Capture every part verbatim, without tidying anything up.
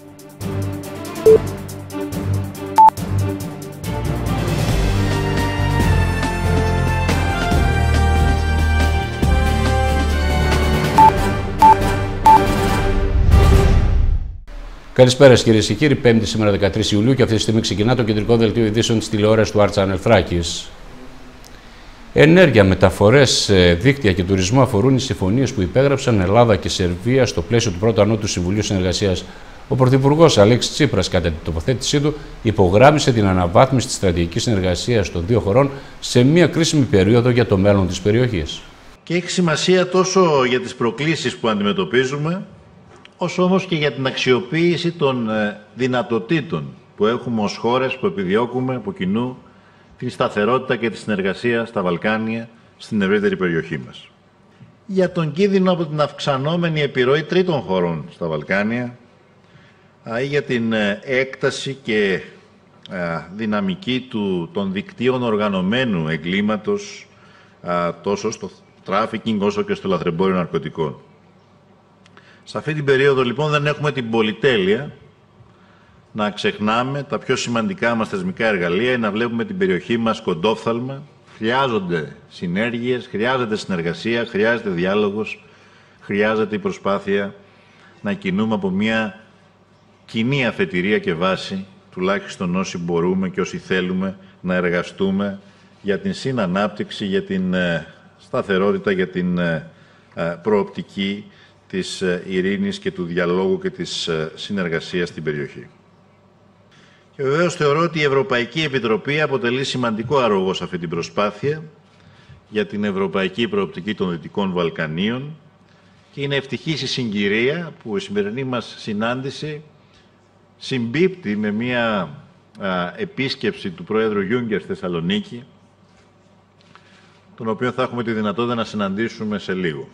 Καλησπέρα κυρίες και κύριοι, Πέμπτη σήμερα δεκατρείς Ιουλίου και αυτή τη στιγμή ξεκινά το κεντρικό δελτίο ειδήσεων της τηλεόρασης του Art Channel Θράκης. Ενέργεια, μεταφορές, δίκτυα και τουρισμό αφορούν οι συμφωνίες που υπέγραψαν Ελλάδα και Σερβία στο πλαίσιο του πρώτου ανώτου Συμβουλίου Συνεργασίας. Ο Πρωθυπουργός Αλέξης Τσίπρας, κατά την τοποθέτησή του, υπογράμμισε την αναβάθμιση της στρατηγικής συνεργασίας των δύο χωρών σε μια κρίσιμη περίοδο για το μέλλον της περιοχής. Και έχει σημασία τόσο για τις προκλήσεις που αντιμετωπίζουμε, όσο όμως και για την αξιοποίηση των δυνατοτήτων που έχουμε ως χώρες που επιδιώκουμε από κοινού την σταθερότητα και τη συνεργασία στα Βαλκάνια, στην ευρύτερη περιοχή μας. Για τον κίνδυνο από την αυξανόμενη επιρροή τρίτων χωρών στα Βαλκάνια ή για την έκταση και δυναμική του, των δικτύων οργανωμένου εγκλήματος τόσο στο τράφικινγκ όσο και στο λαθρεμπόριο ναρκωτικών. Σε αυτή την περίοδο λοιπόν δεν έχουμε την πολυτέλεια να ξεχνάμε τα πιο σημαντικά μας θεσμικά εργαλεία ή να βλέπουμε την περιοχή μας κοντόφθαλμα. Χρειάζονται συνέργειες, χρειάζεται συνεργασία, χρειάζεται διάλογος, χρειάζεται η προσπάθεια να κινούμε από μια κοινή αφετηρία και βάση, τουλάχιστον όσοι μπορούμε και όσοι θέλουμε να εργαστούμε για την συνανάπτυξη, για την σταθερότητα, για την προοπτική της ειρήνης και του διαλόγου και της συνεργασίας στην περιοχή. Και βεβαίως θεωρώ ότι η Ευρωπαϊκή Επιτροπή αποτελεί σημαντικό αρρωγό σε αυτή την προσπάθεια για την ευρωπαϊκή προοπτική των Δυτικών Βαλκανίων και είναι ευτυχής η συγκυρία που η σημερινή μας συνάντηση συμπίπτει με μια α, επίσκεψη του Προέδρου Γιούγκερ στη Θεσσαλονίκη, τον οποίο θα έχουμε τη δυνατότητα να συναντήσουμε σε λίγο.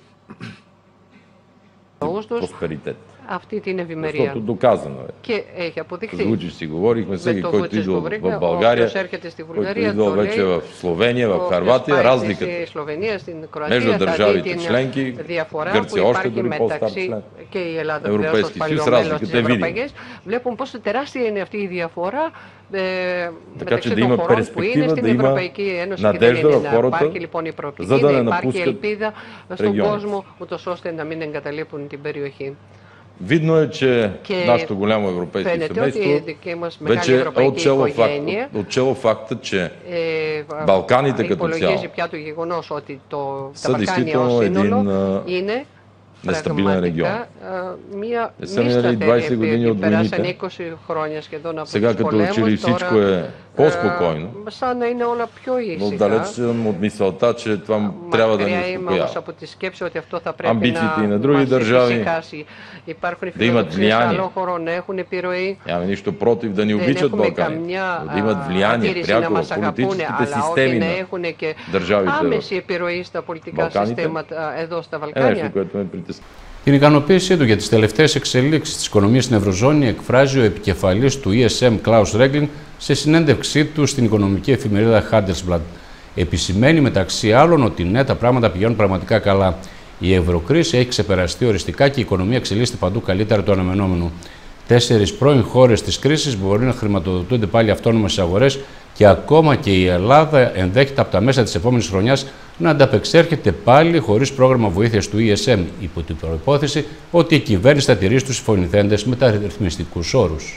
Αυτή την ευημερία. Και έχει αποδειχθεί. Звучи си говорихме, всеки, който идва в България, който идва вече в Словения, в Харватия, разликата между държавите членки, Гърция още дори по-стар член, Европейски съюз, разликата е видима. Βλέπουν πόσο τεράστια είναι αυτή η διαφορά μεταξύ των χωρών που είναι στην Ευρωπαϊκή Ένωση και δεν είναι. Υπάρχει λοιπόν η προοπτική, να υπάρχει ελπίδα στον κόσμο, ούτως ώστε να μην εγκαταλείπουν την περιοχή. Видно е, че нашето голямо европейско семейство вече е отчело факта, отчело факта, че Балканите като цяло са действително един нестабилен регион. Не са минали двайсет години от войните. Сега като че ли всичко е по-спокойно, но далеч съм от мисълта, че това трябва да ни успокоява. Амбициите и на други държави да имат влияние. Нямаме нищо против да ни обичат Балканите, но да имат влияние пряко в политическите системи на държавите в Балканите е нещо, което ме притеснява. Την ικανοποίησή του για τις τελευταίες εξελίξεις της οικονομίας στην Ευρωζώνη εκφράζει ο επικεφαλής του ι ες εμ Klaus Regling σε συνέντευξή του στην οικονομική εφημερίδα Handelsblatt. Επισημαίνει μεταξύ άλλων ότι ναι, τα πράγματα πηγαίνουν πραγματικά καλά. Η ευρωκρίση έχει ξεπεραστεί οριστικά και η οικονομία εξελίσσεται παντού καλύτερα του αναμενόμενου. Τέσσερις πρώην χώρες της κρίσης μπορεί να χρηματοδοτούνται πάλι αυτόνομα στις αγορές και ακόμα και η Ελλάδα ενδέχεται από τα μέσα της επόμενης χρονιάς να ανταπεξέρχεται πάλι χωρίς πρόγραμμα βοήθειας του ι ες εμ, υπό την προϋπόθεση ότι η κυβέρνηση θα τηρήσει τους συμφωνηθέντες μεταρρυθμιστικούς όρους.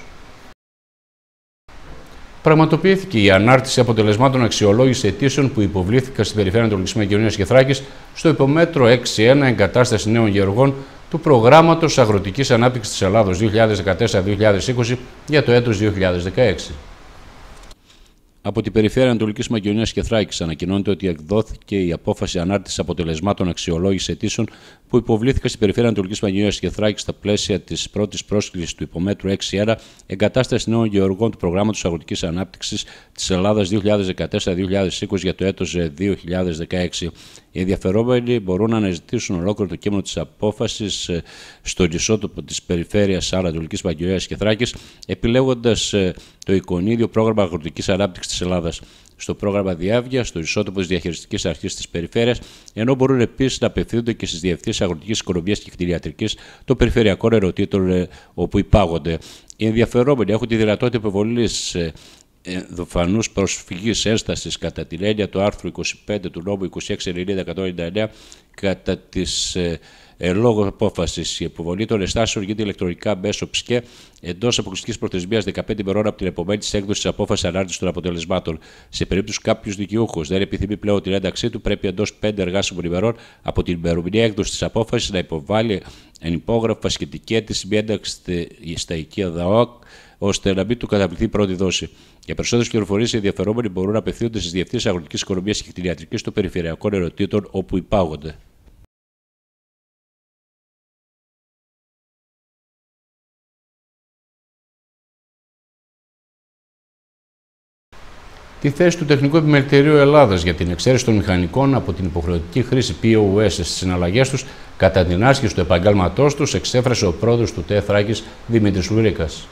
Πραγματοποιήθηκε η ανάρτηση αποτελεσμάτων αξιολόγηση αιτήσεων που υποβλήθηκαν στην Περιφέρεια Ανατολικής Μακεδονίας και Θράκης στο υπομέτρο έξι ένα εγκατάσταση νέων γεωργών του Προγράμματος Αγροτικής Ανάπτυξης της Ελλάδος δύο χιλιάδες δεκατέσσερα δύο χιλιάδες είκοσι για το έτος δύο χιλιάδες δεκαέξι. Από την Περιφέρεια Ανατολικής Μακεδονίας και Θράκης ανακοινώνεται ότι εκδόθηκε η απόφαση ανάρτησης αποτελεσμάτων αξιολόγησης αιτήσεων που υποβλήθηκαν στην Περιφέρεια Ανατολικής Μακεδονίας και Θράκης στα πλαίσια της πρώτης πρόσκλησης του υπομέτρου έξι ένα εγκατάσταση νέων γεωργών του Προγράμματος Αγροτικής Ανάπτυξης της Ελλάδας δύο χιλιάδες δεκατέσσερα δύο χιλιάδες είκοσι για το έτος δύο χιλιάδες δεκαέξι. Οι ενδιαφερόμενοι μπορούν να αναζητήσουν ολόκληρο το κείμενο της απόφασης στο ιστότοπο της Περιφέρειας Ανατολικής Μακεδονίας και Θράκης, επιλέγοντας το εικονίδιο Πρόγραμμα Αγροτικής Ανάπτυξης της Ελλάδας. στο πρόγραμμα Διάβγεια, στο ισότοπο της Διαχειριστικής Αρχής της Περιφέρειας, ενώ μπορούν επίσης να απευθύνονται και στις διευθύνσεις αγροτικής οικονομίας και κτηνιατρικής των περιφερειακών ενωτήτων όπου υπάγονται. Οι ενδιαφερόμενοι έχουν τη δυνατότητα υποβολής ενδοφανούς προσφυγής ένστασης κατά την έννοια του άρθρου είκοσι πέντε του νόμου είκοσι έξι ενενήντα εκατόν ενενήντα εννέα κατά τις ε, εν λόγω απόφασης. Η υποβολή των ενστάσεων γίνεται ηλεκτρονικά μέσω ΨΚΕ εντός αποκλειστικής προθεσμίας δεκαπέντε ημερών από την επομένη της έκδοσης της απόφασης ανάρτησης των αποτελεσμάτων. Σε περίπτωση κάποιος δικαιούχος δεν επιθυμεί πλέον την ένταξή του, πρέπει εντός πέντε εργάσιμων ημερών από την ημερομηνία έκδοσης της απόφασης να υποβάλει ενυπόγραφα σχετική αίτηση με ένταξη στα οικεία ΔΑΟΚ, ώστε να μην του καταβληθεί πρώτη δόση. Για περισσότερες πληροφορίες, οι ενδιαφερόμενοι μπορούν να απευθύνονται στις διευθύνσεις αγροτικής οικονομίας και κτηνιατρικής των περιφερειακών ενωτήτων όπου υπάγονται. Τη θέση του Τεχνικού Επιμελητηρίου Ελλάδας για την εξαίρεση των μηχανικών από την υποχρεωτική χρήση πι ο ες στις συναλλαγές τους κατά την άσκηση του επαγγέλματός τους εξέφρασε ο πρόεδρος του ΤΕ Θράκης Δημήτρης Λουρίκας.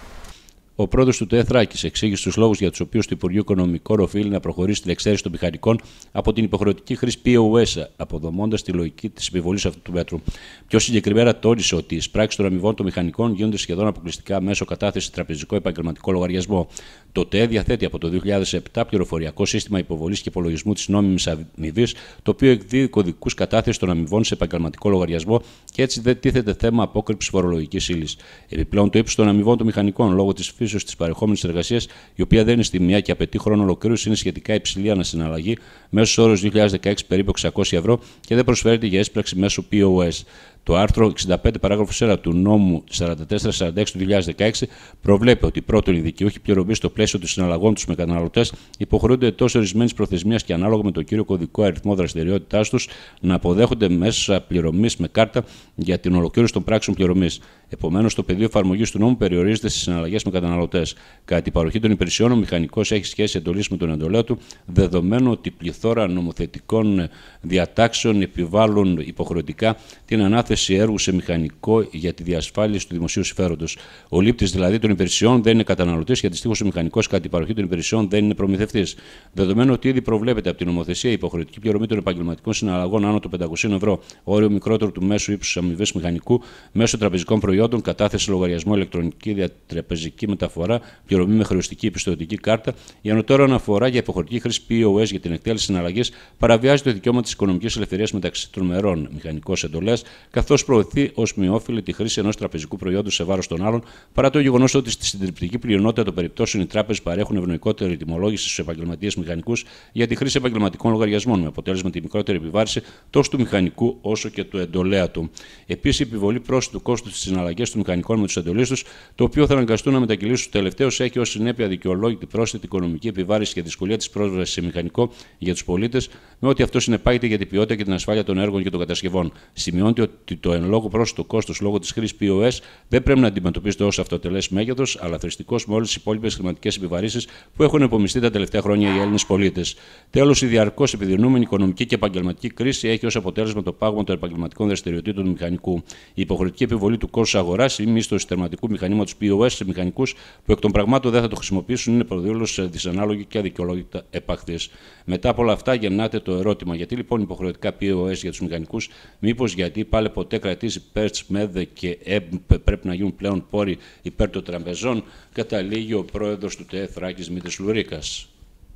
Ο πρόεδρος του ΤΕ Θράκης εξήγησε τους λόγους για τους οποίους το Υπουργείο Οικονομικών οφείλει να προχωρήσει στην εξαίρεση των μηχανικών από την υποχρεωτική χρήση πι ο ες, αποδομώντας τη λογική της επιβολής αυτού του μέτρου. Πιο συγκεκριμένα, τόνισε ότι οι εισπράξεις των αμοιβών των μηχανικών γίνονται σχεδόν αποκλειστικά μέσω κατάθεση τραπεζικό επαγγελματικό λογαριασμό. Το ΤΕ διαθέτει από το δύο χιλιάδες επτά πληροφοριακό σύστημα υποβολής και υπολογισμού της νόμιμης αμοιβής, το οποίο εκδίδει κωδικούς κατάθεσης των αμοιβών σε επαγγελματικό λογαριασμό και έτσι δεν τίθεται θέμα απόκρυψης φορολογικής ύλης. Επιπλέον, το ύψος των αμοιβών των μηχανικών λόγω της φύσεως της παρεχόμενης εργασίας, η οποία δεν είναι στιγμιαία και απαιτεί χρόνο ολοκλήρωση, είναι σχετικά υψηλή ανασυναλλαγή, μέσος όρος δύο χιλιάδες δεκαέξι περίπου εξακόσια ευρώ και δεν προσφέρεται για έσπραξη μέσω πι ο ες. Το άρθρο εξήντα πέντε παράγραφος ένα του νόμου σαράντα τέσσερα σαράντα έξι του δύο χιλιάδες δεκαέξι προβλέπει ότι πρώτον οι δικαιούχοι πληρωμής στο πλαίσιο των συναλλαγών τους με καταναλωτές υποχρεούνται εντός ορισμένης προθεσμίας και ανάλογα με το κύριο κωδικό αριθμό δραστηριότητάς τους να αποδέχονται μέσα πληρωμής με κάρτα για την ολοκλήρωση των πράξεων πληρωμής. Επομένως, το πεδίο εφαρμογής του νόμου περιορίζεται στις συναλλαγές με καταναλωτές. Κατά την παροχή των υπηρεσιών, ο μηχανικός έχει σχέση εντολής με τον εντολέα του, δεδομένου ότι πληθώρα νομοθετικών διατάξεων επιβάλλουν υποχρεωτικά την ανάθεση έργου σε μηχανικό για τη διασφάλιση του δημοσίου συμφέροντος. Ο λήπτης δηλαδή των υπηρεσιών δεν είναι καταναλωτής και αντιστοίχως ο μηχανικός κατά την παροχή των υπηρεσιών δεν είναι προμηθευτής. Δεδομένου ότι ήδη προβλέπεται από την νομοθεσία η υποχρεωτική πληρωμή των επαγγελματικών συναλλαγών άνω των πεντακοσίων ευρώ, όριο μικρότερο του μέσου ύψους αμοιβής μηχανικού, μέσω τραπεζικών προϊόντων, κατάθεση λογαριασμό, ηλεκτρονική διατραπεζική μεταφορά, πληρωμή με χρεωστική πιστωτική κάρτα, η ανωτέρω αναφορά για υποχρεωτική χρήση πι ο ες για την εκτέλεση συναλλαγής παραβιάζει το δικαίωμα της οικονομικής ελευθερίας μεταξύ των μερών, μηχανικός εντολέας, καθώς προωθεί ως μειόφιλη τη χρήση ενός τραπεζικού προϊόντος σε βάρος των άλλων, παρά το γεγονός ότι στη συντριπτική πλειονότητα των περιπτώσεων οι τράπεζες παρέχουν ευνοϊκότερη τιμολόγηση στους επαγγελματίες μηχανικούς για τη χρήση επαγγελματικών λογαριασμών, με αποτέλεσμα τη μικρότερη επιβάρηση τόσο του μηχανικού όσο και του εντολέα του. Επίσης, η επιβολή πρόσθετου κόστου στις συναλλαγές των μηχανικών με τους εντολείς τους, το οποίο θα αναγκαστούν να μετακυλήσουν στους τελευταίους, έχει ως συνέπεια δικαιολόγητη πρόσθετη οικονομική επιβάρηση και δυσκολία της πρόσβασης σε μηχανικό για τους πολίτες, με ό,τι αυτό συνεπάγεται για την ποιότητα και την ασφάλεια των έργων και των κατασκευών. Σημειώνεται ότι το εν λόγω πρόσθετο κόστος λόγω της χρήσης πι ο ες δεν πρέπει να αντιμετωπίζεται ως αυτοτελές μέγεθος, αλλά θρηστικός με όλες τις υπόλοιπες χρηματικές επιβαρύσεις που έχουν επομιστεί τα τελευταία χρόνια οι Έλληνες πολίτες. Τέλος, η διαρκώς επιδεινούμενη οικονομική και επαγγελματική κρίση έχει ως αποτέλεσμα το πάγωμα των επαγγελματικών δραστηριοτήτων του μηχανικού. Η υποχρεωτική επιβολή του κόστους αγοράς ή μίσθωση τερματικού μηχανήματος πι ο ες σε μηχανικούς που εκ των πραγμάτων δεν θα το χρησιμοποιήσουν είναι προδήλωση δυσανάλογη και αδικαιολόγητα επαχθής. Μετά από όλα αυτά, γεννάται το ερώτημα: γιατί λοιπόν υποχρεωτικά πι ο ες για τους μηχανικούς, μήπως γιατί πάλι ποτέ κρατήσει ΠΕΡΤΣ, ΜΕΔΕ και ΕΜΠ πρέπει να γίνουν πλέον πόροι υπέρ των τραπεζών, καταλήγει ο πρόεδρος του ΤΕ Θράκης Δημήτρης Λουρίκας.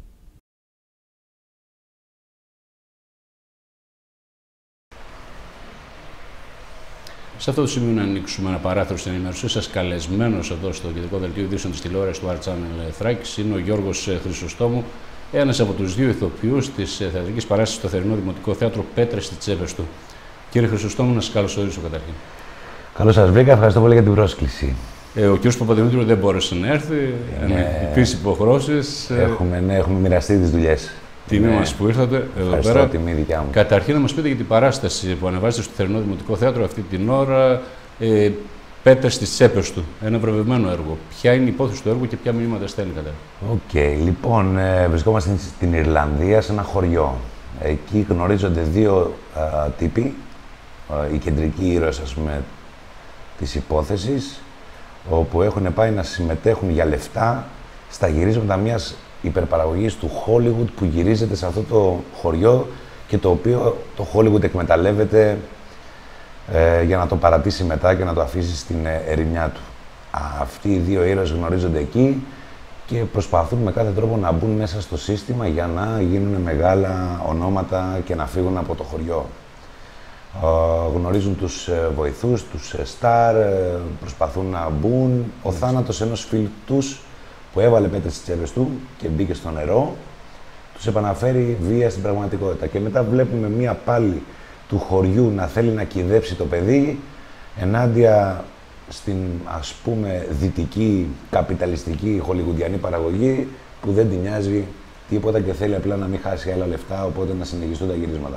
Σε αυτό το σημείο να ανοίξουμε ένα παράθυρο στην ενημέρωσή σας. Καλεσμένος εδώ στο κεντρικό δελτίο ειδήσεων της τηλεόρασης του Art Channel Θράκης είναι ο Γιώργος Χρυσοστόμου, ένας από τους δύο ηθοποιούς της θεατρικής παράστασης στο θερινό Δημοτικό Θέατρο Πέτρες στις Τσέπες του. Κύριε Χρυσοστόμου, να σας καλωσορίσω καταρχήν. Καλώς σας βρήκα, ευχαριστώ πολύ για την πρόσκληση. Ε, ο κ. Παπαδημήτρου δεν μπόρεσε να έρθει, ναι. Υπήρξε υποχρεώσεις. Έχουμε, ναι, έχουμε μοιραστεί τις δουλειές. Τιμή ναι. μας που ήρθατε εδώ πέρα. Τιμή δικιά μου. Καταρχήν να μας πείτε για την παράσταση που ανεβάζετε στο θερινό Δημοτικό Θέατρο αυτή την ώρα, ε, Πέτρες στις Τσέπες του, ένα βραβευμένο έργο. Ποια είναι η υπόθεση του έργου και ποια μηνύματα στέλνει κατά? Οκ, okay, λοιπόν, ε, βρισκόμαστε στην Ιρλανδία, σε ένα χωριό. Εκεί γνωρίζονται δύο α, τύποι, α, οι κεντρικοί ήρωες, ας πούμε, της υπόθεσης, όπου έχουν πάει να συμμετέχουν για λεφτά στα γυρίσματα μιας υπερπαραγωγής του Hollywood που γυρίζεται σε αυτό το χωριό και το οποίο το Hollywood εκμεταλλεύεται ε, για να το παρατήσει μετά και να το αφήσει στην ερημιά του. Αυτοί οι δύο ήρωες γνωρίζονται εκεί και προσπαθούν με κάθε τρόπο να μπουν μέσα στο σύστημα για να γίνουν μεγάλα ονόματα και να φύγουν από το χωριό. Ε, γνωρίζουν τους ε, βοηθούς, τους ε, στάρ, ε, προσπαθούν να μπουν. Ο θάνατος ενός φίλου τους που έβαλε πέτρες στις τσέπες του και μπήκε στο νερό, τους επαναφέρει βία στην πραγματικότητα. Και μετά βλέπουμε μία πάλι του χωριού να θέλει να κυδέψει το παιδί ενάντια στην, ας πούμε, δυτική, καπιταλιστική, χολιγουντιανή παραγωγή που δεν την νοιάζει τίποτα και θέλει απλά να μην χάσει άλλα λεφτά, οπότε να συνεχιστούν τα γυρίσματα.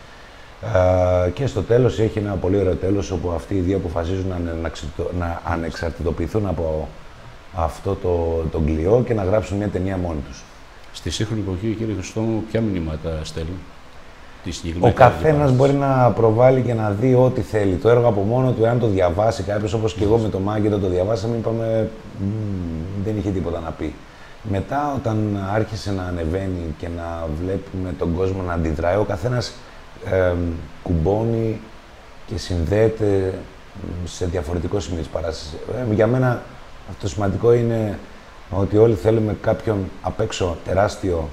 Uh, και στο τέλος έχει ένα πολύ ωραίο τέλος όπου αυτοί οι δύο αποφασίζουν να, να ανεξαρτητοποιηθούν από αυτό το, το κλειό και να γράψουν μια ταινία μόνοι τους. Στη σύγχρονη εποχή, κύριε Χριστόμου, ποια μηνύματα στέλνουν? Ο καθένας μπορεί να προβάλλει και να δει ό,τι θέλει. Το έργο από μόνο του, εάν το διαβάσει κάποιος, όπως και εγώ με το Μάγκη, το διαβάσαμε, είπαμε δεν είχε τίποτα να πει. Μετά, όταν άρχισε να ανεβαίνει και να βλέπουμε τον κόσμο να αντιδράει, ο καθένας ε, κουμπώνει και συνδέεται σε διαφορετικό σημείο της παράστασης. Ε, για μένα αυτό σημαντικό είναι ότι όλοι θέλουμε κάποιον απ' έξω τεράστιο,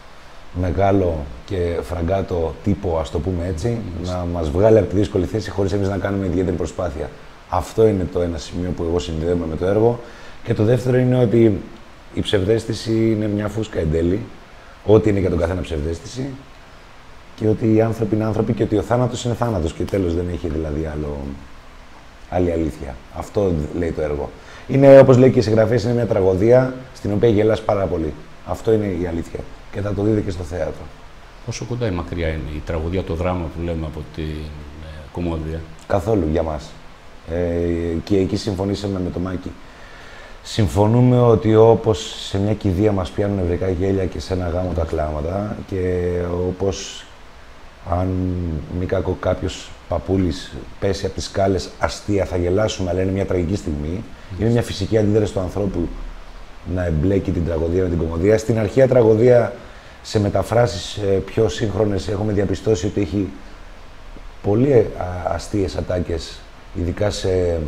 μεγάλο και φραγκάτο τύπο, ας το πούμε έτσι, mm. να μας βγάλει από τη δύσκολη θέση χωρίς εμείς να κάνουμε ιδιαίτερη προσπάθεια. Αυτό είναι το ένα σημείο που εγώ συνδέομαι με το έργο. Και το δεύτερο είναι ότι η ψευδαίσθηση είναι μια φούσκα εν τέλει, ό,τι είναι για τον καθένα ψευδαίσθηση, και ότι οι άνθρωποι είναι άνθρωποι και ότι ο θάνατος είναι θάνατος και τέλος, δεν έχει δηλαδή άλλο, άλλη αλήθεια. Αυτό λέει το έργο. Είναι, όπως λέει και η συγγραφέας, είναι μια τραγωδία στην οποία γελάς πάρα πολύ. Αυτό είναι η αλήθεια. Και θα το δείτε και στο θέατρο. Πόσο κοντά ή μακριά είναι η τραγωδία, το δράμα που λέμε από την ε, κομμωδία? Καθόλου για μας. Ε, και εκεί συμφωνήσαμε με το Μάκη. Συμφωνούμε ότι όπως σε μια κηδεία μας πιάνουν νευρικά γέλια και σε ένα γάμο τα κλάματα, και όπως αν μη κακό κάποιος παππούλης πέσει από τις σκάλες αστεία θα γελάσουμε, αλλά είναι μια τραγική στιγμή. Mm. Είναι μια φυσική αντίδραση του ανθρώπου να εμπλέκει την τραγωδία με την κομμωδία. Στην αρχαία τραγωδία, σε μεταφράσεις πιο σύγχρονες, έχουμε διαπιστώσει ότι έχει πολύ αστείες ατάκες, ειδικά σε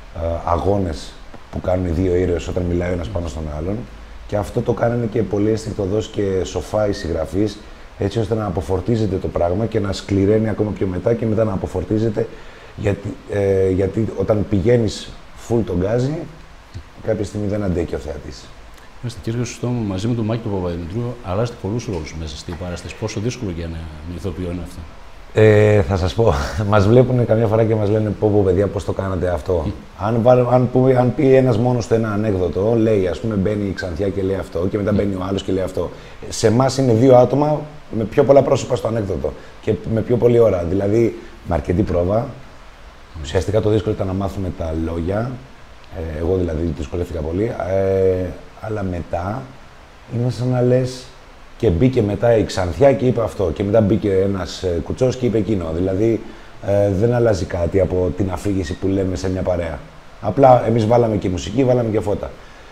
αγώνες που κάνουν οι δύο ήρωες όταν μιλάει ο ένας πάνω στον άλλον. Και αυτό το κάνανε και πολύ αισθητοδός και σοφά οι συγγραφείς, έτσι ώστε να αποφορτίζεται το πράγμα και να σκληραίνει ακόμα πιο μετά και μετά να αποφορτίζεται, γιατί, ε, γιατί όταν πηγαίνεις full τον γκάζι, κάποια στιγμή δεν αντέχει ο θεατής. Είμαστε, κύριε Χριστόμου, μαζί με τον Μάκη τον Παπαδημητρίου, αλλάζετε πολλούς ρόλους μέσα στην παράσταση. Πόσο δύσκολο για ένα ηθοποιό είναι αυτό? Ε, θα σας πω, μας βλέπουν καμιά φορά και μας λένε πω πω παιδιά πώς το κάνατε αυτό. Mm. Αν, βάλ, αν, πει, αν πει ένας μόνος του ένα ανέκδοτο, λέει, ας πούμε μπαίνει η Ξανθιά και λέει αυτό και μετά mm. μπαίνει ο άλλος και λέει αυτό. Σε εμάς είναι δύο άτομα με πιο πολλά πρόσωπα στο ανέκδοτο και με πιο πολλή ώρα. Δηλαδή με αρκετή πρόβα. Mm. Ουσιαστικά το δύσκολο ήταν να μάθουμε τα λόγια. Ε, εγώ δηλαδή δυσκολεύτηκα πολύ. Ε, αλλά μετά είναι σαν να λες. Και μπήκε μετά η Ξανθιά και είπε αυτό. Και μετά μπήκε ένας ε, κουτσός και είπε εκείνο. Δηλαδή ε, δεν αλλάζει κάτι από την αφήγηση που λέμε σε μια παρέα. Απλά εμείς βάλαμε και μουσική, βάλαμε και φώτα.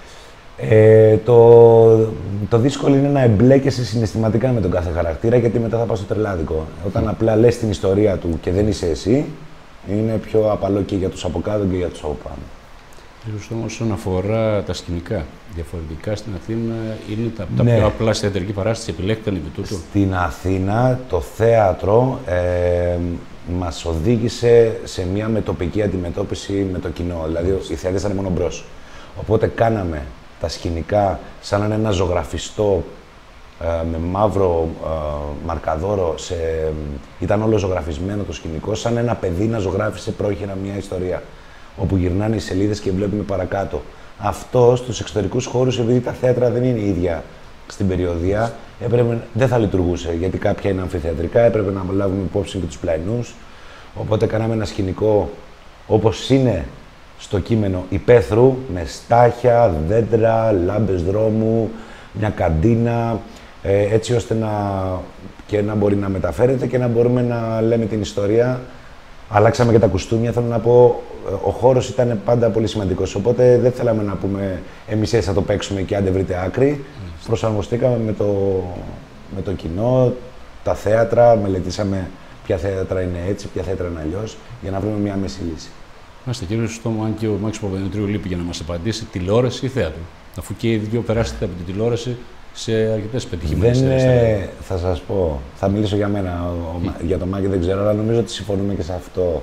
Ε, το, το δύσκολο είναι να εμπλέκεσαι συναισθηματικά με τον κάθε χαρακτήρα, γιατί μετά θα πας στο τρελάδικο. Όταν απλά λες την ιστορία του και δεν είσαι εσύ, είναι πιο απαλό και για τους από κάτω και για τους από πάνω. Κύριε, όσον αφορά τα σκηνικά, διαφορετικά στην Αθήνα είναι τα, τα ναι. πιο απλά στη θεατρική παράσταση, επιλέχθηκαν επί τούτου? Στην Αθήνα το θέατρο ε, μας οδήγησε σε μια μετοπική αντιμετώπιση με το κοινό. Δηλαδή οι θεατές ήταν μόνο μπρος. Οπότε κάναμε τα σκηνικά σαν να είναι ένα ζωγραφιστό ε, με μαύρο ε, μαρκαδόρο. Σε, ήταν όλο ζωγραφισμένο το σκηνικό, σαν ένα παιδί να ζωγράφισε πρόχειρα μια ιστορία, όπου γυρνάνε οι σελίδες και βλέπουμε παρακάτω. Αυτό στους εξωτερικούς χώρους, επειδή τα θέατρα δεν είναι ίδια στην περιοδία, έπρεπε, δεν θα λειτουργούσε, γιατί κάποια είναι αμφιθεατρικά, έπρεπε να λάβουμε υπόψη και τους πλαϊνούς. Οπότε κάναμε ένα σκηνικό όπως είναι στο κείμενο υπαίθρου, με στάχια, δέντρα, λάμπες δρόμου, μια καντίνα, ε, έτσι ώστε να, και να μπορεί να μεταφέρεται και να μπορούμε να λέμε την ιστορία Αλλάξαμε και τα κουστούμια. Θέλω να πω, ο χώρος ήταν πάντα πολύ σημαντικός. Οπότε δεν θέλαμε να πούμε εμείς έτσι θα το παίξουμε και άντε βρείτε άκρη. Mm. Προσαρμοστήκαμε με το, με το κοινό, τα θέατρα, μελετήσαμε ποια θέατρα είναι έτσι, ποια θέατρα είναι αλλιώς, για να βρούμε μια μέση λύση. Μάλιστα, κύριε Χρυσόστομο, αν και ο Μάκης Παπαδημητρίου λείπει για να μας απαντήσει, τηλεόραση ή θέατρο? Αφού και οι δύο περάσετε από την τηλεόραση σε αρκετές πετυχημένες θέσεις. Ε, θα σας πω, θα μιλήσω για μένα, ο, ο, για τον Μάκη δεν ξέρω, αλλά νομίζω ότι συμφωνούμε και σε αυτό.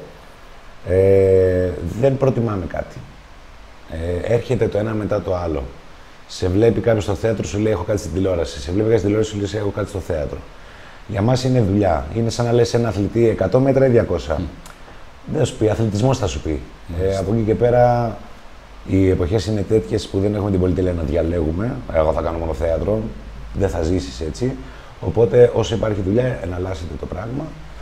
Ε, δεν προτιμάμε κάτι. Ε, έρχεται το ένα μετά το άλλο. Σε βλέπει κάποιος στο θέατρο, σου λέει έχω κάτι στην τηλεόραση. Σε βλέπει κάποιος στην τηλεόραση, σου λέει έχω κάτι στο θέατρο. Για μας είναι δουλειά. Είναι σαν να λες ένα αθλητή εκατό μέτρα ή διακόσια. Mm. Δεν σου πει, αθλητισμός θα σου πει. Mm. Ε, από εκεί και πέρα, οι εποχές είναι τέτοιες που δεν έχουμε την πολυτέλεια να διαλέγουμε. Εγώ θα κάνω μόνο θέατρο, δεν θα ζήσεις έτσι. Οπότε, όσο υπάρχει δουλειά, εναλλάσσεται το πράγμα.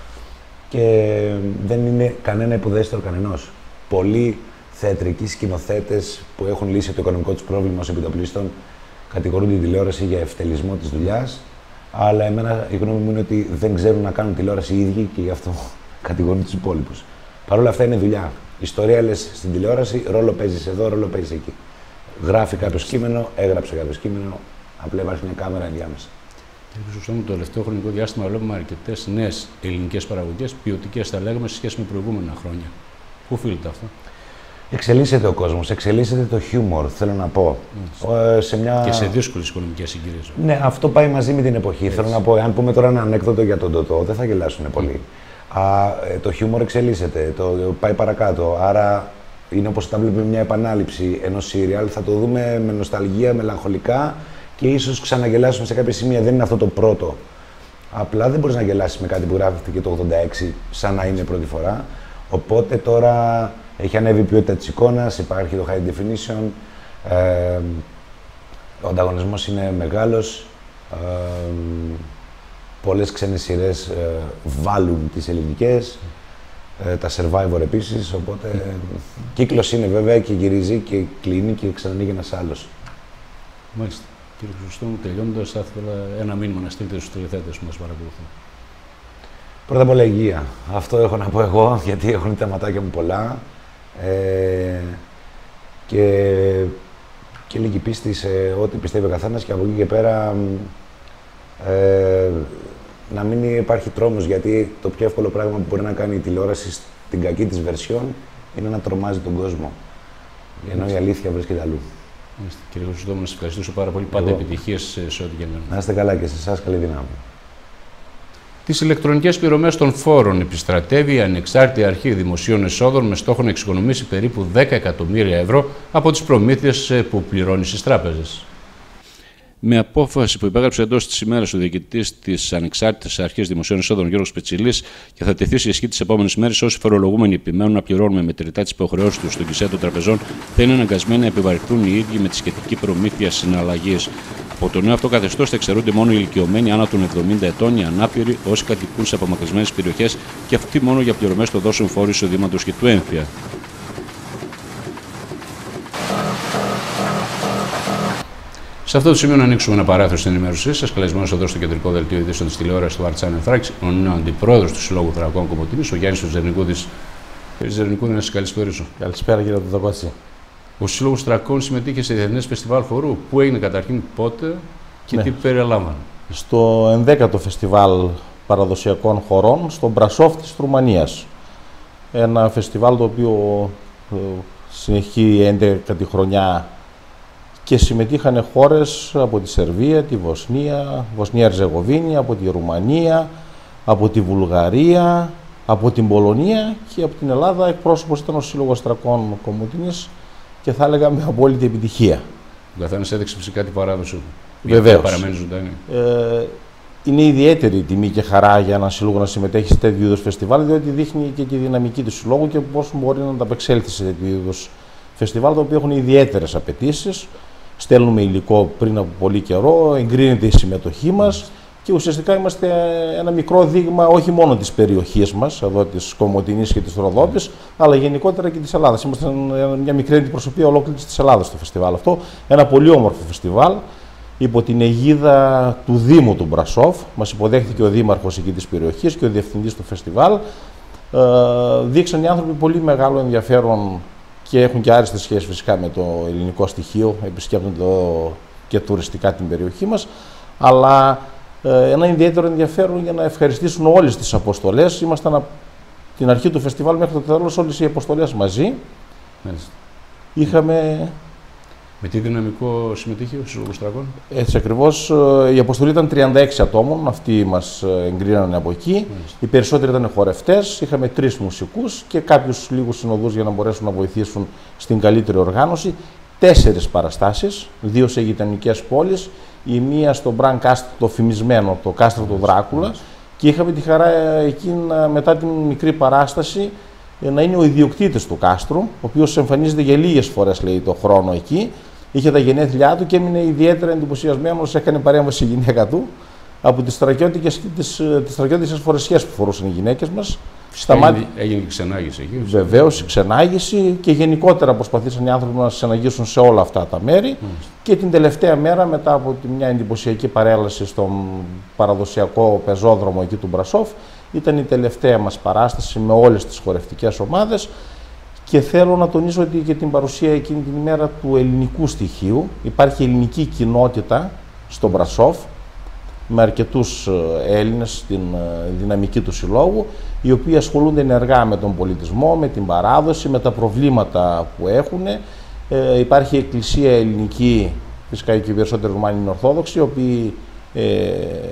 Και δεν είναι κανένα υποδέστερο κανενός. Πολλοί θεατρικοί σκηνοθέτες που έχουν λύσει το οικονομικό τους πρόβλημα ως επιτοπλίστων κατηγορούν την τηλεόραση για ευτελισμό της δουλειάς. Αλλά εμένα η γνώμη μου είναι ότι δεν ξέρουν να κάνουν τηλεόραση οι ίδιοι και γι' αυτό κατηγορούν τους υπόλοιπους. Παρ' όλα αυτά είναι δουλειά. Ιστορία λες στην τηλεόραση, ρόλο παίζεις εδώ, ρόλο παίζεις εκεί. Γράφει κάποιο κείμενο, έγραψε κάποιο κείμενο, απλά υπάρχει μια κάμερα ενδιάμεσα. Κύριε Χρυσόστομο, το τελευταίο χρονικό διάστημα βλέπουμε αρκετές νέες ελληνικές παραγωγές, ποιοτικές θα λέγαμε, σε σχέση με προηγούμενα χρόνια. Πού οφείλεται αυτό? Εξελίσσεται ο κόσμος, εξελίσσεται το χιούμορ, θέλω να πω. Ε, σε μια... Και σε δύσκολες οικονομικές συγκυρίες. Ναι, αυτό πάει μαζί με την εποχή. Έτσι. Θέλω να πω, αν πούμε τώρα ένα ανέκδοτο για τον Τωτό, δεν θα γελάσουν πολύ. Mm. Α, το χιούμορ εξελίσσεται, το πάει παρακάτω. Άρα είναι όπως όταν βλέπουμε μια επανάληψη ενός σύριαλ, θα το δούμε με νοσταλγία, μελαγχολικά και ίσως ξαναγελάσουμε σε κάποια σημεία. Δεν είναι αυτό το πρώτο. Απλά δεν μπορείς να γελάσεις με κάτι που γράφτηκε το ογδόντα έξι σαν να είναι πρώτη φορά. Οπότε τώρα έχει ανέβει η ποιότητα της εικόνας, υπάρχει το high definition, ε, ο ανταγωνισμός είναι μεγάλος, ε, πολλές ξένες σειρές ε, βάλουν τις ελληνικές, ε, τα Survivor επίσης, οπότε ε, κύκλος είναι βέβαια και γυρίζει και κλείνει και ξανανοίγει ένας άλλος. Μάλιστα. Κύριε Χρυσόστομο, τελειώνοντας, θα ήθελα ένα μήνυμα να στείλετε στους τηλεθεατές που μας παρακολουθούν. Πρώτα απ' όλα υγεία. Αυτό έχω να πω εγώ, γιατί έχουν τα ματάκια μου πολλά. Ε, και, και λίγη πίστη σε ό,τι πιστεύει ο καθένας και από εκεί και πέρα ε, να μην υπάρχει τρόμος, γιατί το πιο εύκολο πράγμα που μπορεί να κάνει η τηλεόραση στην κακή της βερσιόν είναι να τρομάζει τον κόσμο. Ενώ η αλήθεια βρίσκεται αλλού. Κύριε Χρυσόστομο, να σας ευχαριστήσω πάρα πολύ. Πάντα επιτυχίες σε ό,τι και να είστε καλά και σε εσάς καλή δύναμη. Τις ηλεκτρονικές πληρωμές των φόρων επιστρατεύει η Ανεξάρτητη Αρχή Δημοσίων Εσόδων με στόχο να εξοικονομήσει περίπου δέκα εκατομμύρια ευρώ από τις προμήθειες που πληρώνει στις τράπεζες. Με απόφαση που υπέγραψε εντός της ημέρας ο διοικητής της Ανεξάρτητης Αρχής Δημοσίων Εσόδων, Γιώργος Πετσιλής, και θα τεθεί σε ισχύ τις επόμενες μέρες, όσοι φορολογούμενοι επιμένουν να πληρώνουν με μετρητά τις υποχρεώσεις τους στον ΚΙΣΕ των τραπεζών, θα είναι αναγκασμένοι να επιβαρυνθούν οι ίδιοι με τη σχετική προμήθεια συναλλαγής. Από το νέο αυτό καθεστώς θα εξαιρούνται μόνο οι ηλικιωμένοι άνω των εβδομήντα ετών, οι ανάπηροι, όσοι κατοικούν σε απομακρυσμένες περιοχές και αυτοί μόνο για πληρωμές των δόσεων φόρου εισοδήματος και του έμφυα. Σε αυτό το σημείο να ανοίξουμε ένα παράθυρο στην ενημέρωσή σας. Καλεσμένος εδώ στο κεντρικό δελτίο ειδήσεων της τηλεόρασης του Arts and Thrakis, ο νέος αντιπρόεδρος του Συλλόγου Θρακών Κομοτηνής, ο Γιάννης Ζερνικούδης. Κύριε Ζερνικούδη, να σας καλησπέρισω. Καλησπέρα, κύριε Τωτοκότσι. Ο Σύλλογος Θρακών συμμετείχε σε διεθνές φεστιβάλ χορού. Πού έγινε καταρχήν, πότε και ναι. τι περιλάμβανε? Στο ενδέκατο φεστιβάλ παραδοσιακών χορών στο Μπρασόφ της Ρουμανίας. Ένα φεστιβάλ το οποίο ε, συνεχεί έντεκα χρονιά και συμμετείχαν χώρες από τη Σερβία, τη Βοσνία, Βοσνία Ερζεγοβίνη, από τη Ρουμανία, από τη Βουλγαρία, από την Πολωνία και από την Ελλάδα. Εκπρόσωπος ήταν ο Σύλλογος Θρακών Κομοτηνής και θα έλεγα με απόλυτη επιτυχία. Ο καθένας έδειξε φυσικά την παράδοση. Βεβαίως. Παραμένει ζωντανή. Ε, είναι ιδιαίτερη τιμή και χαρά για έναν σύλλογο να συμμετέχει σε τέτοιου είδους φεστιβάλ, διότι δείχνει και τη δυναμική του συλλόγου και πώς μπορεί να ανταπεξέλθει σε τέτοιου είδους φεστιβάλ, τα οποία έχουν ιδιαίτερες απαιτήσεις. Στέλνουμε υλικό πριν από πολύ καιρό, εγκρίνεται η συμμετοχή μας και ουσιαστικά είμαστε ένα μικρό δείγμα όχι μόνο της περιοχής μας, εδώ της Κομοτηνής και της Ροδόπης, αλλά γενικότερα και της Ελλάδας. Είμαστε μια μικρή αντιπροσωπεία ολόκληρης της Ελλάδας στο φεστιβάλ αυτό. Ένα πολύ όμορφο φεστιβάλ υπό την αιγίδα του Δήμου του Μπρασόφ. Μας υποδέχθηκε ο Δήμαρχος εκεί της περιοχής και ο Διευθυντής του φεστιβάλ. Ε, δείξαν οι άνθρωποι πολύ μεγάλο ενδιαφέρον και έχουν και άριστες σχέσεις φυσικά με το ελληνικό στοιχείο, επισκέπτονται το, και τουριστικά την περιοχή μας, αλλά ε, ένα ιδιαίτερο ενδιαφέρον για να ευχαριστήσουν όλες τις αποστολές. Ήμασταν από την αρχή του φεστιβάλ μέχρι το τέλος όλες οι αποστολές μαζί. Μάλιστα. Είχαμε... Με τι δυναμικό συμμετείχε ο Σύλλογος Τρακών? Έτσι ακριβώς. Η αποστολή ήταν τριάντα έξι ατόμων, αυτοί μας εγκρίνανε από εκεί. Μάλιστα. Οι περισσότεροι ήταν χορευτές, είχαμε τρεις μουσικούς και κάποιους λίγους συνοδούς για να μπορέσουν να βοηθήσουν στην καλύτερη οργάνωση. Τέσσερις παραστάσεις, δύο σε γειτονικές πόλεις, η μία στο Μπραν Κάστρο, το φημισμένο, το κάστρο του Δράκουλα. Μάλιστα. Και είχαμε τη χαρά εκεί μετά την μικρή παράσταση να είναι ο ιδιοκτήτης του κάστρου, ο οποίος εμφανίζεται για λίγες φορές, λέει, το χρόνο εκεί. Είχε τα γενέθλιά του και έμεινε ιδιαίτερα εντυπωσιασμένος, έκανε παρέμβαση η γυναίκα του από τις στρατιώτικες, τις, τις στρατιώτικες φορεσιές που φορούσαν οι γυναίκες μας. Σταμάτη... Έγινε και ξενάγηση εκεί. Βεβαίως, η ξενάγηση και γενικότερα προσπαθήσαν οι άνθρωποι να ξεναγήσουν σε όλα αυτά τα μέρη. Mm. Και την τελευταία μέρα, μετά από μια εντυπωσιακή παρέλαση στον παραδοσιακό πεζόδρομο εκεί του Μπρασόφ, ήταν η τελευταία μας παράσταση με όλες τις χορευτικές ομάδες. Και θέλω να τονίσω ότι και την παρουσία εκείνη την ημέρα του ελληνικού στοιχείου. Υπάρχει ελληνική κοινότητα στον Μπρασόφ, με αρκετούς Έλληνες στην δυναμική του συλλόγου, οι οποίοι ασχολούνται ενεργά με τον πολιτισμό, με την παράδοση, με τα προβλήματα που έχουν. Ε, υπάρχει εκκλησία ελληνική, φυσικά και οι περισσότεροι Ρουμάνοι είναι Ορθόδοξοι, οι οποίοι ε,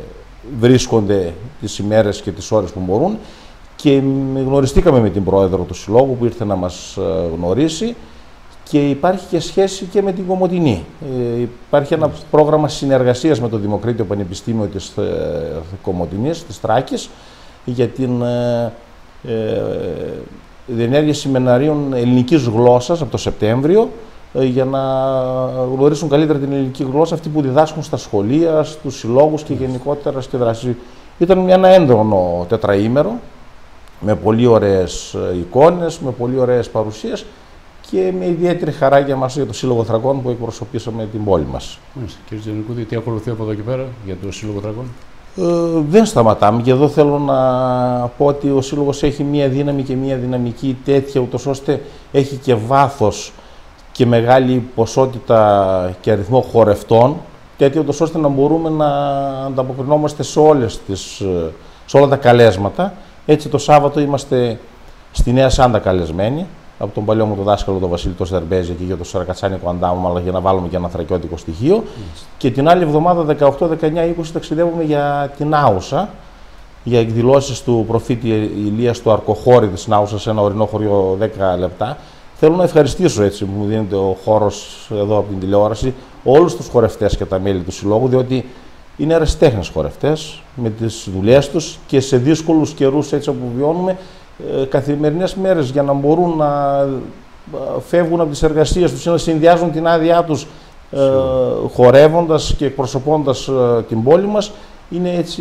βρίσκονται τις ημέρες και τις ώρες που μπορούν. Και γνωριστήκαμε με την πρόεδρο του συλλόγου που ήρθε να μας γνωρίσει και υπάρχει και σχέση και με την Κομοτηνή. Ε, υπάρχει ένα πρόγραμμα συνεργασίας με το Δημοκρίτιο Πανεπιστήμιο της ε, Κομοτηνής, της Θράκης, για την ε, ε, διενέργεια σεμιναρίων ελληνικής γλώσσας από το Σεπτέμβριο, ε, για να γνωρίσουν καλύτερα την ελληνική γλώσσα αυτοί που διδάσκουν στα σχολεία, στους συλλόγους και γενικότερα στη δράση. Ήταν ένα έντονο τετραήμερο, με πολύ ωραίες εικόνες, με πολύ ωραίες παρουσίες και με ιδιαίτερη χαρά για μας, για το Σύλλογο Θρακών που εκπροσωπήσαμε την πόλη μας. Μάλιστα. Κύριε Τζανικούδη, τι ακολουθεί από εδώ και πέρα για το Σύλλογο Θρακών? Ε, δεν σταματάμε και εδώ θέλω να πω ότι ο Σύλλογος έχει μία δύναμη και μία δυναμική τέτοια, ούτως ώστε έχει και βάθος και μεγάλη ποσότητα και αριθμό χορευτών, τέτοια ούτως ώστε να μπορούμε να ανταποκρινόμαστε σε, όλες τις, σε όλα τα καλέσματα. Έτσι το Σάββατο είμαστε στη Νέα Σάντα καλεσμένοι από τον παλιό μου τον δάσκαλο τον Βασίλη το Στερμπέζη και για το Σαρακατσάνικο Αντάμου, αλλά για να βάλουμε και ένα θρακιώτικο στοιχείο. Mm. Και την άλλη εβδομάδα δεκαοκτώ, δεκαεννιά, είκοσι ταξιδεύουμε για την Άουσα, για εκδηλώσεις του προφήτη Ηλίας του Αρκοχώρη της Άουσα σε ένα ορεινό χωριό δέκα λεπτά. Θέλω να ευχαριστήσω, έτσι που μου δίνεται ο χώρος εδώ από την τηλεόραση, όλους τους χορευτές και τα μέλη του Συλλόγου, διότι είναι ερασιτέχνες χορευτές με τις δουλειές τους και σε δύσκολους καιρούς, έτσι που βιώνουμε, ε, καθημερινές μέρες για να μπορούν να ε, φεύγουν από τις εργασίες τους ή να συνδυάζουν την άδειά τους ε, χορεύοντας και εκπροσωπώντας ε, την πόλη μας, είναι έτσι,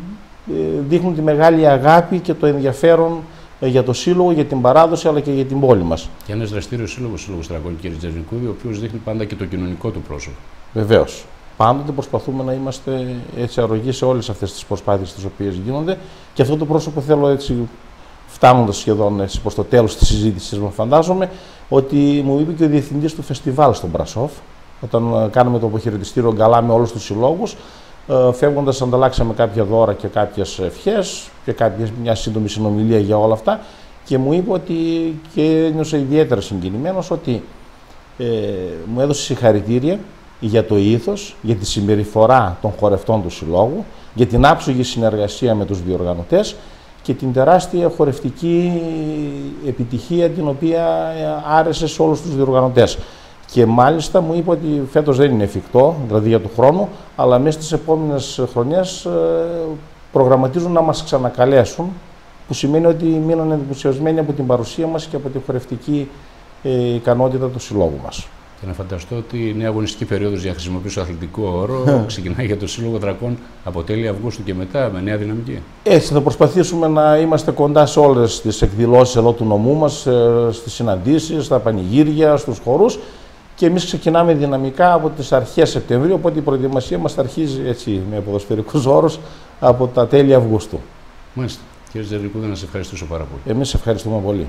ε, δείχνουν τη μεγάλη αγάπη και το ενδιαφέρον ε, για το Σύλλογο, για την παράδοση αλλά και για την πόλη μας. Και ένας δραστήριος σύλλογος, Σύλλογος Θρακών, κύριε Τζανικούδη, ο οποίος δείχνει πάντα και το κοινωνικό του πρόσωπο. Βεβαίως. Πάντοτε προσπαθούμε να είμαστε έτσι αρρωγοί σε όλες αυτές τις προσπάθειες τις οποίες γίνονται και αυτό το πρόσωπο θέλω, έτσι φτάνοντας σχεδόν έτσι προς το τέλος της συζήτησης μου, φαντάζομαι ότι μου είπε και ο διευθυντής του φεστιβάλ στον Μπρασόφ, όταν κάναμε το αποχαιρετιστήριο γκαλά με όλους τους συλλόγους, φεύγοντας ανταλλάξαμε κάποια δώρα και κάποιες ευχές και κάποιες, μια σύντομη συνομιλία για όλα αυτά και μου είπε ότι, και ένιωσα ιδιαίτερα συγκινημένος, ότι ε, μου έδωσε συγχαρητήρια για το ήθος, για τη συμπεριφορά των χορευτών του Συλλόγου, για την άψογη συνεργασία με τους διοργανωτές και την τεράστια χορευτική επιτυχία την οποία άρεσε σε όλους τους διοργανωτές. Και μάλιστα μου είπε ότι φέτος δεν είναι εφικτό, δηλαδή για του χρόνου, αλλά μέσα στις επόμενες χρονιές προγραμματίζουν να μας ξανακαλέσουν, που σημαίνει ότι μείναν εντυπωσιασμένοι από την παρουσία μας και από τη χορευτική ικανότητα του Συλλόγου μας. Και να φανταστώ ότι η νέα αγωνιστική περίοδος, για να χρησιμοποιήσω αθλητικό όρο, ξεκινάει για το Σύλλογο Θρακών από τέλη Αυγούστου και μετά με νέα δυναμική. Έτσι, θα προσπαθήσουμε να είμαστε κοντά σε όλες τις εκδηλώσεις εδώ του νομού μας, στις συναντήσεις, στα πανηγύρια, στους χορούς. Και εμείς ξεκινάμε δυναμικά από τις αρχές Σεπτεμβρίου, οπότε η προετοιμασία μας θα αρχίζει, έτσι, με ποδοσφαιρικούς όρους, από τα τέλη Αυγούστου. Μάλιστα. Κύριε Τζερικούδη, να σε ευχαριστήσω πάρα πολύ. Εμείς ευχαριστούμε πολύ.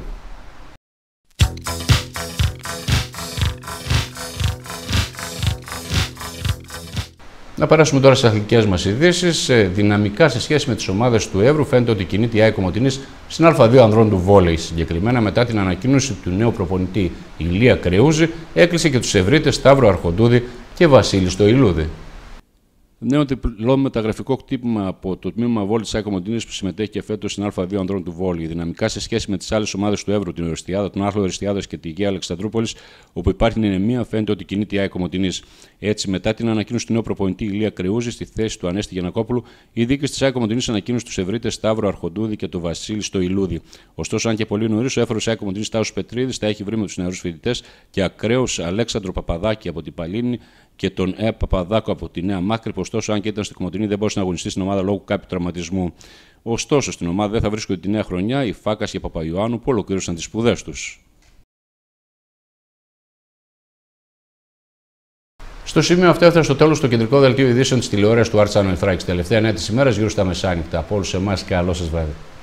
Να περάσουμε τώρα στις αθλητικές μας ειδήσεις. Δυναμικά σε σχέση με τις ομάδες του Εύρου, φαίνεται ότι κινείται η ΑΕΚ Κομοτηνής στην Α2 ανδρών του βόλεϊ. Συγκεκριμένα, μετά την ανακοίνωση του νέου προπονητή Ηλία Κρεούζη, έκλεισε και τους Ευρύτες Σταύρο Αρχοντούδη και Βασίλη Στοηλούδη. Νέο διπλό μεταγραφικό χτύπημα από το τμήμα βόλεϊ της ΑΕΚ Κομοτηνής που συμμετέχει και φέτος στην Α2 ανδρών του βόλεϊ. Δυναμικά σε σχέση με τις άλλες ομάδες του Εύρου, την Οριστιάδα, τον Άρχλο Οριστιάδας και τη Γεία Αλεξανδρούπολης, όπου υπάρχει νηνεμία, φαίνεται ότι κινείται η ΑΕΚ Κομοτηνής. Έτσι, μετά την ανακοίνωση του νέου προπονητή Ηλία Κρεούζη στη θέση του Ανέστη Γιαννακόπουλου, η διοίκηση της ΑΕΚ Κομοτηνής ανακοίνωσε τους Ευρύτες Σταύρο Αρχοντούδη και τον Βασίλη Στοηλούδη. Ωστόσο, αν και πολύ νωρίς, ο έφορος ΑΕΚ Κομοτηνής Τάσος Πετρίδης τα έχει βρει με τους νεαρούς φοιτητές και ακραίους Αλέξανδρο Παπαδάκη από την Παλίνη και τον Ε. Παπαδάκο από τη Νέα Μάκρη. Ωστόσο, αν και ήταν στην Κομοτηνή, δεν μπορούσε να αγωνιστεί στην ομάδα λόγω κάποιου τραυματισμού. Ωστόσο, στην ομάδα δεν θα βρίσκονται τη νέα χρονιά οι Φάκας και Παπαϊωάννου που ολοκλήρωσαν τις σπουδές τους. Στο σημείο αυτό έφτασε στο τέλος το κεντρικό δελτίο ειδήσεων της τηλεόρασης του Art Channel Thrax. Τελευταία νέα της ημέρας γύρω στα μεσάνυχτα. Από όλους εμάς, καλό σας βράδυ.